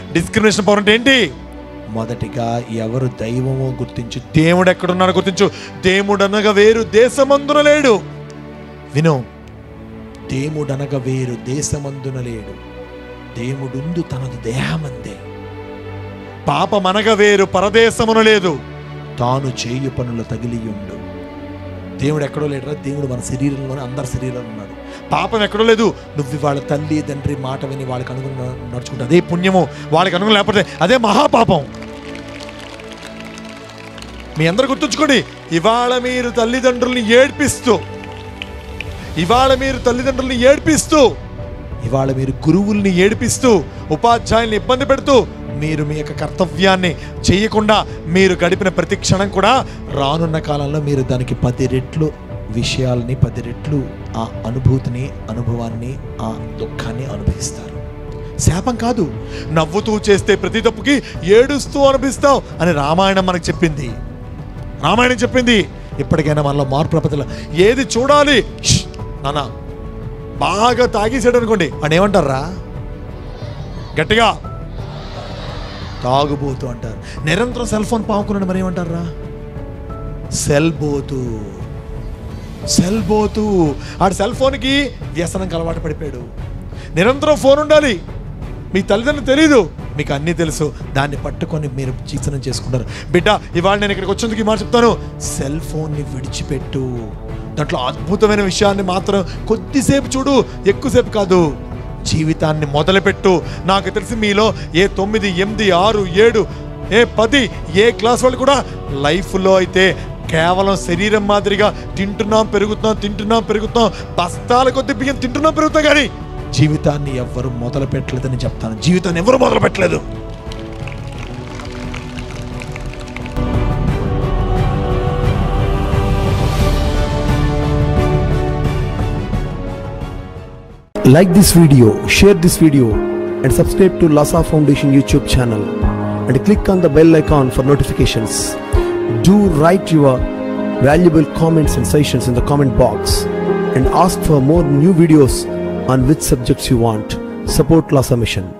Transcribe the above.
Discrimination power అంటే ఏంటి? మొదటిగా ఎవరు దైవమో గుర్తించు. దేవుడు ఎక్కడున్నాడో గుర్తించు. దేవుడనగా వేరు దేశమందున లేడు. విను, దేవుడనగా వేరు దేశమందున లేడు. దేవుడుందు తనదు దేహమందే. పాపమనగా వేరు పరదేశమున లేదు. తాను చేయు పనుల తగిలియుండు. దేవుడు ఎక్కడో లేడురా, దేవుడు మన శరీరంలోనే, అందరి శరీరంలో ఉన్నాడు. పాపం ఎక్కడో లేదు. నువ్వు వాళ్ళ తల్లి తండ్రి మాట విని వాళ్ళకి అనుగుణ నడుచుకుంటే అదే పుణ్యము, వాళ్ళకి అనుగుణం లేకపోతే అదే మహాపాపం. మీ అందరూ గుర్తుంచుకోండి, ఇవాళ మీరు తల్లిదండ్రుల్ని ఏడ్పిస్తూ, ఇవాళ మీరు గురువుల్ని ఏడిపిస్తూ, ఉపాధ్యాయుల్ని ఇబ్బంది పెడుతూ, మీరు మీ యొక్క కర్తవ్యాన్ని చేయకుండా మీరు గడిపిన ప్రతి క్షణం కూడా రానున్న కాలంలో మీరు దానికి 10 రెట్లు విషయాలని, 10 రెట్లు ఆ అనుభవాన్ని, ఆ దుఃఖాన్ని అనుభవిస్తారు. శాపం కాదు. నవ్వుతూ చేస్తే ప్రతి తప్పుకి ఏడుస్తూ అనుభవిస్తావు అని రామాయణం మనకు చెప్పింది. ఇప్పటికైనా మనలో మార్పు ప్రపంచంలో ఏది చూడాలి? నాన్న బాగా తాగేసాడు అనుకోండి, అని ఏమంటారా? గట్టిగా తాగుబోతు అంటారు. నిరంతరం సెల్ ఫోన్ పాముకున్నాడు, మరి ఏమంటారా? సెల్ బోతు. ఆడు సెల్ ఫోన్కి వ్యసనంకి అలవాటు పడిపోయాడు. నిరంతరం ఫోన్ ఉండాలి. మీ తల్లిదండ్రులు తెలీదు, మీకు అన్నీ తెలుసు. దాన్ని పట్టుకొని మీరు జీవనం చేసుకుంటారు. బిడ్డ, ఇవాళ నేను ఇక్కడికి వచ్చేందుకు ఈ మాట చెప్తాను, సెల్ ఫోన్ని విడిచిపెట్టు. దాంట్లో అద్భుతమైన విషయాన్ని మాత్రం కొద్దిసేపు చూడు, ఎక్కువసేపు కాదు. జీవితాన్ని మొదలుపెట్టు. నాకు తెలిసి మీలో ఏ 9, 8, 6, 7, 10 ఏ క్లాస్ వాళ్ళు కూడా లైఫ్లో అయితే కేవలం శరీరం మాదిరిగా తింటున్నాం పెరుగుతాం, బస్తాల కొద్ది బియ్యం తింటున్నాం పెరుగుతాం, కానీ జీవితాన్ని ఎవరు మొదలు పెట్టలేదని చెప్తాను. జీవితాన్ని ఎవరు మొదలు పెట్టలేదు. Like this video, share this video and subscribe to Lhasa Foundation YouTube channel and click on the bell icon for notifications. Do write your valuable comments and suggestions in the comment box and ask for more new videos on which subjects you want. Support Lhasa Mission.